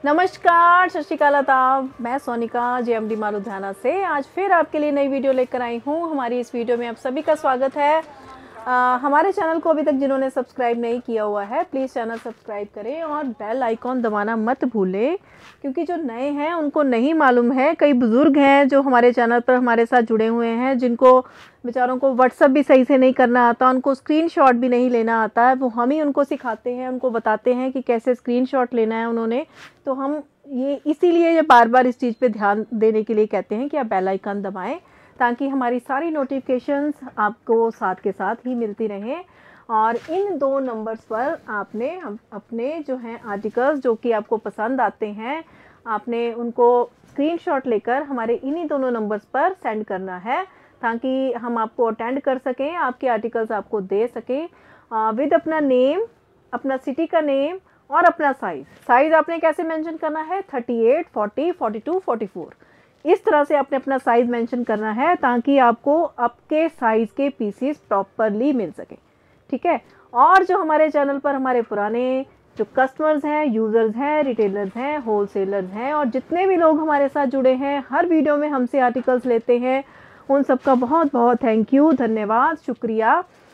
नमस्कार, सत श्री अकाल आदाब। मैं सोनिका जेएमडी माँ लुधियाना से आज फिर आपके लिए नई वीडियो लेकर आई हूँ। हमारी इस वीडियो में आप सभी का स्वागत है। हमारे चैनल को अभी तक जिन्होंने सब्सक्राइब नहीं किया हुआ है प्लीज़ चैनल सब्सक्राइब करें और बेल आइकॉन दबाना मत भूलें, क्योंकि जो नए हैं उनको नहीं मालूम है। कई बुज़ुर्ग हैं जो हमारे चैनल पर हमारे साथ जुड़े हुए हैं, जिनको बेचारों को व्हाट्सअप भी सही से नहीं करना आता, उनको स्क्रीनशॉट भी नहीं लेना आता है। वो हम ही उनको सिखाते हैं, उनको बताते हैं कि कैसे स्क्रीनशॉट लेना है उन्होंने। तो हम ये इसीलिए बार बार इस चीज़ पे ध्यान देने के लिए कहते हैं कि आप बेल आइकन दबाएं, ताकि हमारी सारी नोटिफिकेशंस आपको साथ के साथ ही मिलती रहें। और इन दो नंबर्स पर आपने अपने जो हैं आर्टिकल्स जो कि आपको पसंद आते हैं, आपने उनको स्क्रीनशॉट लेकर हमारे इन्हीं दोनों नंबर्स पर सेंड करना है, ताकि हम आपको अटेंड कर सकें, आपके आर्टिकल्स आपको दे सकें विद अपना नेम, अपना सिटी का नेम और अपना साइज़ आपने कैसे मेंशन करना है 38, 40, 42, 44 इस तरह से आपने अपना साइज़ मेंशन करना है, ताकि आपको आपके साइज़ के पीसीस प्रॉपरली मिल सके। ठीक है। और जो हमारे चैनल पर हमारे पुराने जो कस्टमर्स हैं, यूज़र्स हैं, रिटेलर्स हैं, होलसेलर्स हैं और जितने भी लोग हमारे साथ जुड़े हैं, हर वीडियो में हमसे आर्टिकल्स लेते हैं, उन सबका बहुत बहुत थैंक यू, धन्यवाद, शुक्रिया।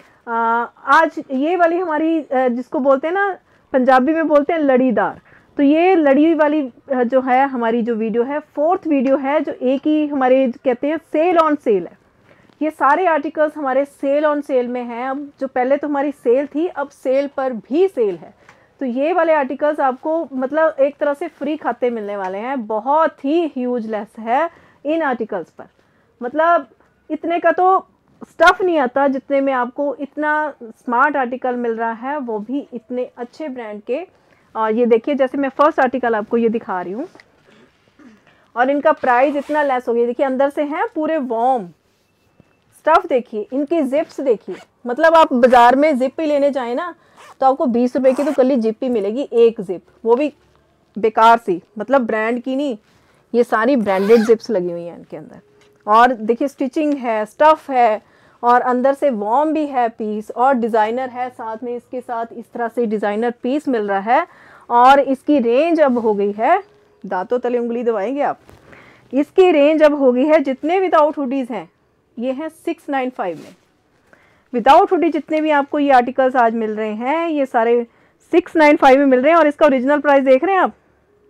आज ये वाली हमारी जिसको बोलते हैं ना, पंजाबी में बोलते हैं लड़ीदार, तो ये लड़ी वाली जो है हमारी जो वीडियो है, 4th वीडियो है, जो एक ही हमारे कहते हैं सेल ऑन सेल है। ये सारे आर्टिकल्स हमारे सेल ऑन सेल में हैं। अब जो पहले तो हमारी सेल थी, अब सेल पर भी सेल है। तो ये वाले आर्टिकल्स आपको मतलब एक तरह से फ्री खाते मिलने वाले हैं। बहुत ही ह्यूज लेस है इन आर्टिकल्स पर, मतलब इतने का तो स्टफ़ नहीं आता जितने में आपको इतना स्मार्ट आर्टिकल मिल रहा है, वो भी इतने अच्छे ब्रांड के। और ये देखिए, जैसे मैं फर्स्ट आर्टिकल आपको ये दिखा रही हूँ और इनका प्राइस इतना लेस हो गया। देखिए अंदर से हैं पूरे वॉर्म स्टफ़, देखिए इनकी जिप्स देखिए, मतलब आप बाज़ार में जिप ही लेने जाएँ ना तो आपको 20 रुपए की तो कली जिप ही मिलेगी, एक जिप, वो भी बेकार सी, मतलब ब्रांड की नहीं, ये सारी ब्रांडेड जिप्स लगी हुई हैं इनके अंदर। और देखिए स्टिचिंग है, स्टफ़ है और अंदर से वॉर्म भी है पीस और डिज़ाइनर है साथ में। इसके साथ इस तरह से डिज़ाइनर पीस मिल रहा है और इसकी रेंज अब हो गई है, दांतों तले उंगली दबाएंगे आप, इसकी रेंज अब हो गई है, जितने विदाउट हुडीज़ हैं ये हैं 695 में। विदाउट हुडी जितने भी आपको ये आर्टिकल्स आज मिल रहे हैं, ये सारे 695 में मिल रहे हैं। और इसका ओरिजिनल प्राइस देख रहे हैं आप,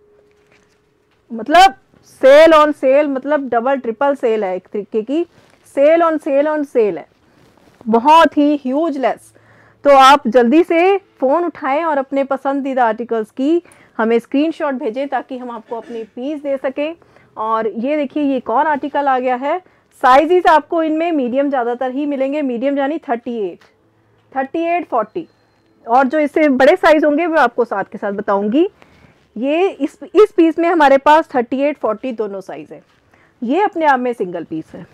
मतलब सेल ऑन सेल, मतलब डबल ट्रिपल सेल है, एक तरीके की सेल ऑन सेल है, बहुत ही ह्यूज लेस। तो आप जल्दी से फ़ोन उठाएं और अपने पसंदीदा आर्टिकल्स की हमें स्क्रीनशॉट भेजें, ताकि हम आपको अपनी पीस दे सकें। और ये देखिए, ये एक और आर्टिकल आ गया है। साइज़ आपको इनमें मीडियम ज़्यादातर ही मिलेंगे, मीडियम यानी 38, 40 और जो इससे बड़े साइज़ होंगे वो आपको साथ के साथ बताऊंगी। ये इस पीस में हमारे पास 38, 40 दोनों साइज़ है। ये अपने आप में सिंगल पीस है।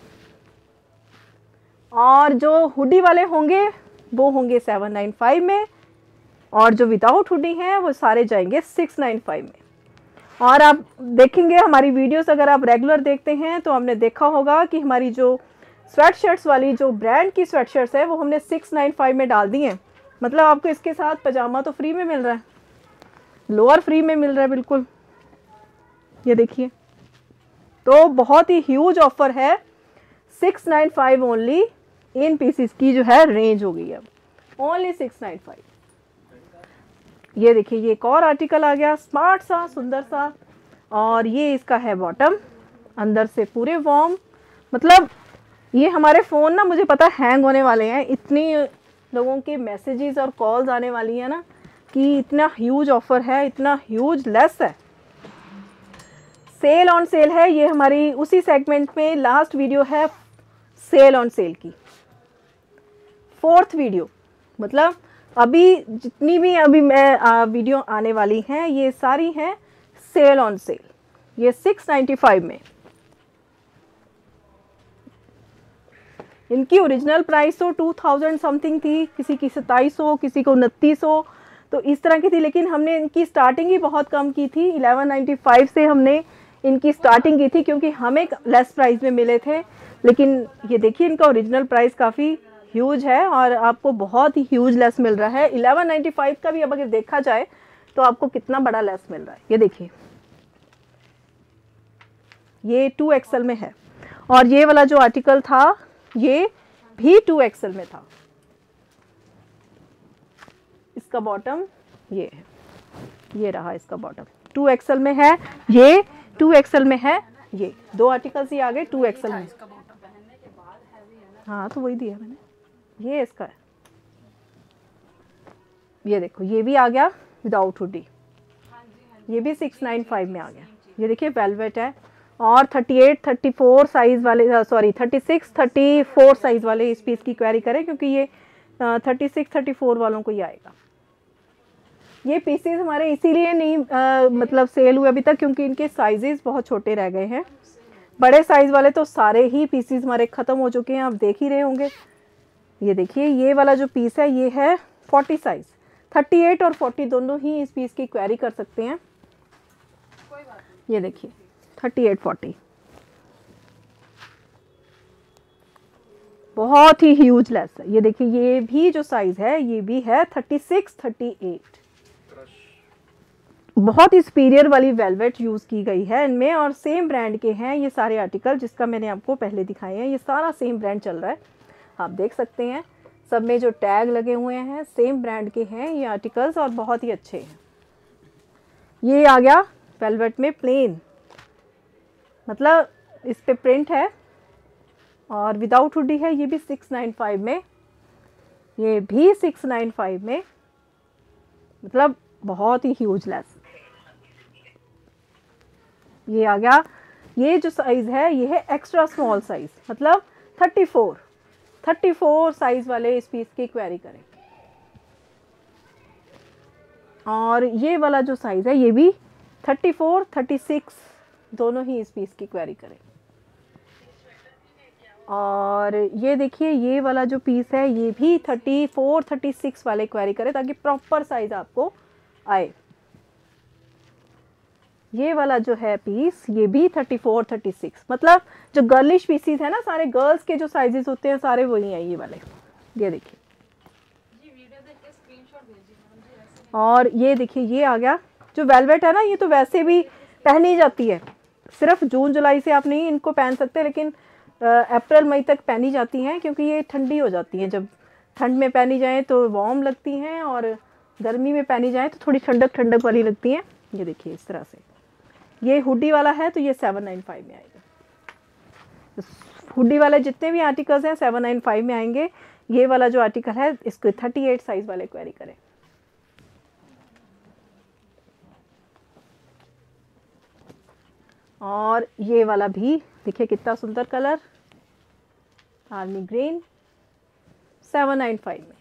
और जो हुडी वाले होंगे वो होंगे 795 में, और जो विदाउट हुडी हैं वो सारे जाएंगे 695 में। और आप देखेंगे हमारी वीडियोस, अगर आप रेगुलर देखते हैं तो हमने देखा होगा कि हमारी जो स्वेट शर्ट्स वाली जो ब्रांड की स्वेट शर्ट्स है वो हमने 695 में डाल दी हैं। मतलब आपको इसके साथ पजामा तो फ्री में मिल रहा है, लोअर फ्री में मिल रहा है बिल्कुल, ये देखिए। तो बहुत ही ह्यूज ऑफर है, 695 ओनली। इन पीसीस की जो है रेंज हो गई है ओनली 695। ये देखिए, ये एक और आर्टिकल आ गया, स्मार्ट सा, सुंदर सा, और ये इसका है बॉटम, अंदर से पूरे वॉर्म। मतलब ये हमारे फ़ोन ना, मुझे पता हैंग होने वाले हैं, इतनी लोगों के मैसेजेस और कॉल्स आने वाली हैं ना, कि इतना ह्यूज ऑफर है, इतना ह्यूज लेस है, सेल ऑन सेल है। ये हमारी उसी सेगमेंट में लास्ट वीडियो है सेल ऑन सेल की, 4th वीडियो। मतलब अभी जितनी भी अभी मैं वीडियो आने वाली हैं, ये सारी हैं सेल ऑन सेल। ये 695 में, इनकी ओरिजिनल प्राइस तो 2000 समथिंग थी, किसी की 2700, किसी को 2900, तो इस तरह की थी। लेकिन हमने इनकी स्टार्टिंग ही बहुत कम की थी, 1195 से हमने इनकी स्टार्टिंग की थी, क्योंकि हमें लेस प्राइस में मिले थे। लेकिन ये देखिए, इनका ओरिजिनल प्राइस काफ़ी ह्यूज है और आपको बहुत ही ह्यूज लेस मिल रहा है। 1195 का भी अब अगर देखा जाए तो आपको कितना बड़ा लेस मिल रहा है, ये देखिए ये 2XL में है। और ये वाला जो आर्टिकल था ये भी 2XL में था। इसका बॉटम ये है, ये रहा इसका बॉटम 2XL में है, ये 2XL में है। ये दो आर्टिकल्स ही आ गए 2XL में। हाँ तो वही दिया मैंने, ये इसका है। ये देखो ये भी आ गया विदाउट हुडी, ये भी 695 में आ गया। ये देखिए वेलवेट है और 38 34 साइज वाले, सॉरी 36 34 साइज वाले इस पीस की क्वेरी करें, क्योंकि ये 36 34 वालों को ही आएगा। ये पीसेस हमारे इसीलिए नहीं मतलब सेल हुए अभी तक, क्योंकि इनके साइजेस बहुत छोटे रह गए हैं। बड़े साइज वाले तो सारे ही पीसेस हमारे ख़त्म हो चुके हैं, आप देख ही रहे होंगे। ये देखिए ये वाला जो पीस है ये है 40 साइज, 38 और 40 दोनों ही इस पीस की क्वेरी कर सकते हैं। ये देखिए 38 40 बहुत ही ह्यूज लेस है। ये देखिए ये भी जो साइज है ये भी है 36 38, बहुत ही सुपीरियर वाली वेलवेट यूज़ की गई है इनमें, और सेम ब्रांड के हैं ये सारे आर्टिकल जिसका मैंने आपको पहले दिखाए हैं। ये सारा सेम ब्रांड चल रहा है, आप देख सकते हैं सब में जो टैग लगे हुए हैं सेम ब्रांड के हैं ये आर्टिकल्स, और बहुत ही अच्छे हैं। ये आ गया वेलवेट में प्लेन, मतलब इस पे प्रिंट है और विदाउट हुडी है। ये भी 695 में, ये भी 695 में, मतलब बहुत ही ह्यूज लेस। ये आ गया, ये जो साइज़ है ये है एक्स्ट्रा स्मॉल साइज़, मतलब 34 साइज़ वाले इस पीस की क्वेरी करें। और ये वाला जो साइज़ है ये भी 34 36 दोनों ही इस पीस की क्वेरी करें। और ये देखिए ये वाला जो पीस है ये भी 34 36 वाले क्वेरी करें, ताकि प्रॉपर साइज़ आपको आए। ये वाला जो है पीस ये भी 34 36, मतलब जो गर्लिश पीसीस है ना, सारे गर्ल्स के जो साइजेस होते हैं सारे वही हैं ये वाले। ये देखिए और ये देखिए ये आ गया जो वेलवेट है ना, ये तो वैसे भी पहनी जाती है, सिर्फ जून जुलाई से आप नहीं इनको पहन सकते, लेकिन अप्रैल मई तक पहनी जाती हैं, क्योंकि ये ठंडी हो जाती हैं। जब ठंड में पहनी जाए तो वार्म लगती हैं, और गर्मी में पहनी जाए तो थोड़ी ठंडक ठंडक वाली लगती हैं। ये देखिए इस तरह से। ये हुडी वाला है तो ये 795 में आएगा। हुडी वाले जितने भी आर्टिकल्स हैं 795 में आएंगे। ये वाला जो आर्टिकल है इसको 38 साइज वाले क्वेरी करें। और ये वाला भी देखिए कितना सुंदर कलर, आर्मी ग्रीन, 795 में,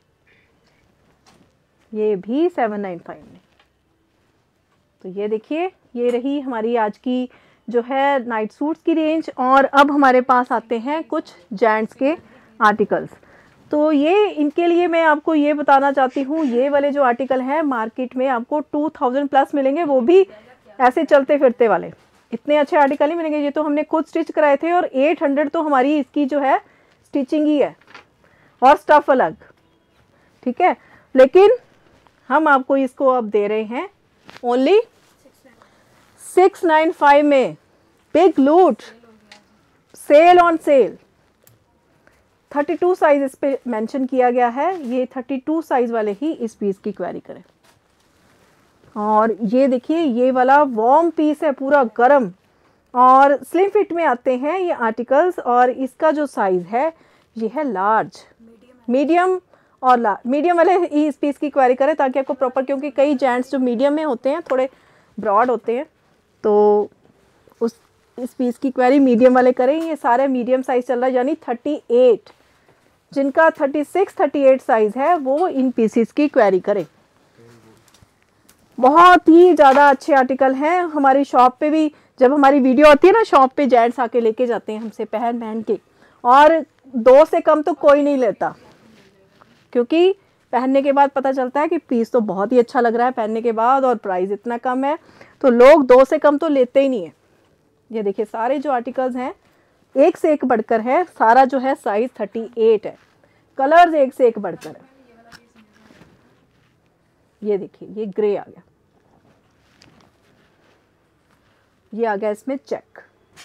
ये भी 795 में। तो ये देखिए ये रही हमारी आज की जो है नाइट सूट्स की रेंज। और अब हमारे पास आते हैं कुछ जेंट्स के आर्टिकल्स। तो ये इनके लिए मैं आपको ये बताना चाहती हूँ, ये वाले जो आर्टिकल हैं मार्केट में आपको 2000 प्लस मिलेंगे, वो भी ऐसे चलते फिरते वाले। इतने अच्छे आर्टिकल नहीं मिलेंगे, ये तो हमने खुद स्टिच कराए थे, और 800 तो हमारी इसकी जो है स्टिचिंग ही है और स्टफ अलग, ठीक है। लेकिन हम आपको इसको अब दे रहे हैं ओनली 695 में। बिग लूट, सेल ऑन सेल। 32 साइज इस पे मेंशन किया गया है, ये 32 साइज वाले ही इस पीस की क्वेरी करें। और ये देखिए ये वाला वार्म पीस है, पूरा गरम, और स्लिम फिट में आते हैं ये आर्टिकल्स। और इसका जो साइज है ये है लार्ज, मीडियम और लार्ज। मीडियम वाले ही इस पीस की क्वेरी करें, ताकि आपको प्रॉपर, क्योंकि कई जेंट्स जो मीडियम में होते हैं थोड़े ब्रॉड होते हैं, तो इस पीस की क्वेरी मीडियम वाले करें। ये सारे मीडियम साइज चल रहा है, यानी 38, जिनका 36 38 साइज है वो इन पीसीस की क्वेरी करें। बहुत ही ज़्यादा अच्छे आर्टिकल हैं। हमारी शॉप पे भी जब हमारी वीडियो आती है ना, शॉप पे जेंट्स आके लेके जाते हैं हमसे पहन के, और 2 से कम तो कोई नहीं लेता, क्योंकि पहनने के बाद पता चलता है कि पीस तो बहुत ही अच्छा लग रहा है पहनने के बाद, और प्राइस इतना कम है, तो लोग 2 से कम तो लेते ही नहीं है। ये देखिए सारे जो आर्टिकल्स हैं एक से एक बढ़कर है, सारा जो है साइज 38 है, कलर्स एक से एक बढ़कर है। ये देखिए ये ग्रे आ गया, ये आ गया इसमें चेक,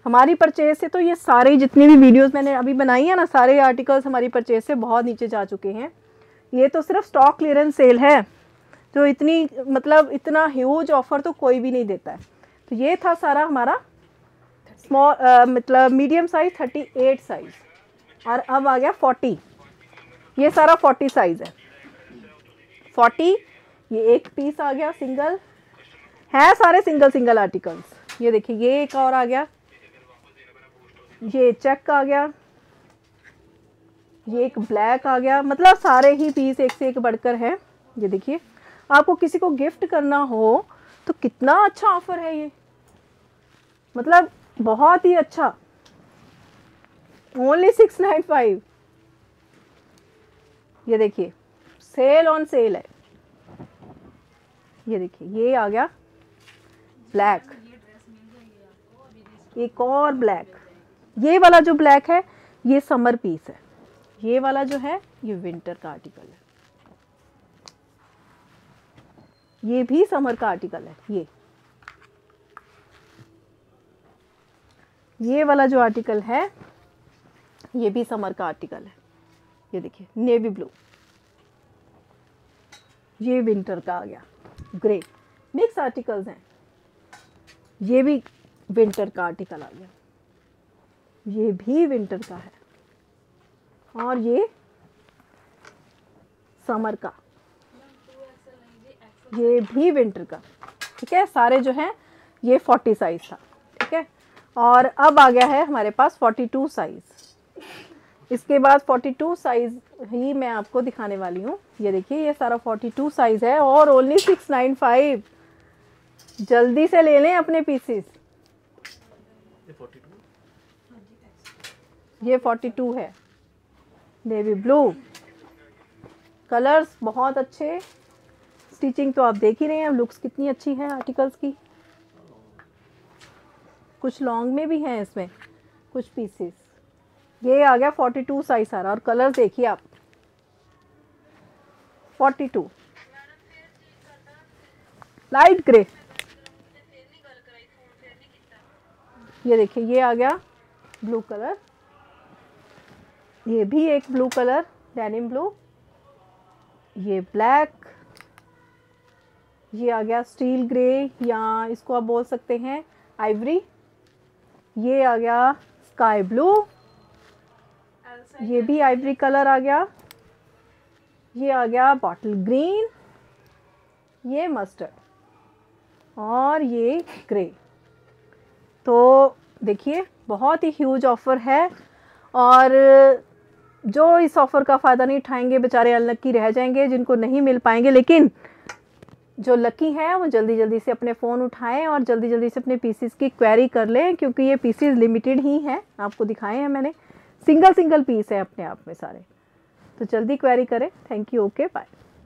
हमारी परचेज से तो ये सारे जितनी भी वीडियोस मैंने अभी बनाई है ना, सारे आर्टिकल्स हमारी परचेज से बहुत नीचे जा चुके हैं। ये तो सिर्फ स्टॉक क्लियरेंस सेल है, जो इतनी मतलब इतना ह्यूज ऑफर तो कोई भी नहीं देता है। तो ये था सारा हमारा स्मॉल मतलब मीडियम साइज 38 साइज, और अब आ गया 40। ये सारा 40 साइज है। 40 ये एक पीस आ गया, सिंगल है, सारे सिंगल आर्टिकल्स। ये देखिए ये एक और आ गया, ये चेक आ गया, ये एक ब्लैक आ गया। मतलब सारे ही पीस एक से एक बढ़कर है। ये देखिए, आपको किसी को गिफ्ट करना हो तो कितना अच्छा ऑफर है ये, मतलब बहुत ही अच्छा। ओनली 695। ये देखिए सेल ऑन सेल है। ये देखिए ये आ गया ब्लैक, एक और ब्लैक। ये वाला जो ब्लैक है ये समर पीस है, ये वाला जो है ये विंटर का आर्टिकल है, ये भी समर का आर्टिकल है। ये वाला जो आर्टिकल है ये भी समर का आर्टिकल है। ये देखिए नेवी ब्लू, ये विंटर का आ गया, ग्रे। मिक्स आर्टिकल्स हैं। ये भी विंटर का आर्टिकल आ गया, ये भी विंटर का है, और ये समर का, ये भी विंटर का। ठीक है, सारे जो हैं ये 40 साइज था। ठीक है, और अब आ गया है हमारे पास 42 साइज। इसके बाद 42 साइज ही मैं आपको दिखाने वाली हूँ। ये देखिए ये सारा 42 साइज है, और ओनली 695। जल्दी से ले लें अपने पीसेस। ये 42 है, नेवी ब्लू। कलर्स बहुत अच्छे, स्टिचिंग तो आप देख ही रहे हैं, लुक्स कितनी अच्छी है आर्टिकल्स की। कुछ लॉन्ग में भी हैं इसमें कुछ पीसेस। ये आ गया 42 साइज सारा, और कलर देखिए आप। 42 लाइट ग्रे। ये देखिए ये आ गया ब्लू कलर, ये भी एक ब्लू कलर, डेनिम ब्लू। ये ब्लैक, ये आ गया स्टील ग्रे, या इसको आप बोल सकते हैं आइवरी। ये आ गया स्काई ब्लू, ये भी आइवरी कलर आ गया। ये आ गया बॉटल ग्रीन, ये मस्टर्ड, और ये ग्रे। तो देखिए बहुत ही ह्यूज ऑफर है, और जो इस ऑफर का फ़ायदा नहीं उठाएंगे बेचारे अनलक्की रह जाएंगे, जिनको नहीं मिल पाएंगे। लेकिन जो लकी हैं वो जल्दी जल्दी से अपने फ़ोन उठाएं और जल्दी जल्दी से अपने पीसेस की क्वेरी कर लें, क्योंकि ये पीसेस लिमिटेड ही हैं। आपको दिखाए हैं मैंने, सिंगल पीस है अपने आप में सारे। तो जल्दी क्वेरी करें। Thank you, okay bye.